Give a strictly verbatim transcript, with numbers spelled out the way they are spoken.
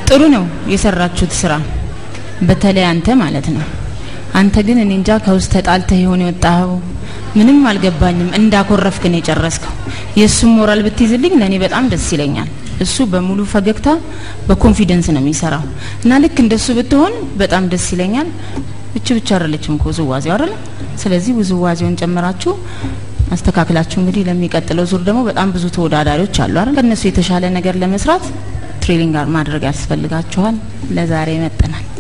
ጥሩ ነው የሰራችሁት ስራ በተለይ አንተ ማለት ነው አንተ ግን እኔ እንጃ ከውስጥ ተጣልተህ ይሆን የወጣው ምንም አልገባኝም እንዳኮረፍክ ነው የጨረስከው የሱ ሞራል ብትይዝልኝ ለኔ በጣም ደስ ይለኛል እሱ በሙሉ ፈገግታ በኮንፊደንስ ነው የሚሰራው እና ልክ እንደሱ ብትሆን በጣም ደስ ይለኛል እቺ ብቻ አይደለችም ኮዝዋዜው አይደል ስለዚህ ውዝዋዜውን ጨምራችሁ አስተካክላችሁ እንግዲህ ለሚቀጥለው ዙር ደግሞ በጣም ብዙ ተወዳዳሪዎች አሉ አይደል ከነሱ የተሻለ ነገር ለመስራት ትሬኒንግ ማድረግ ያስፈልጋችኋል ለዛሬ መጥተናል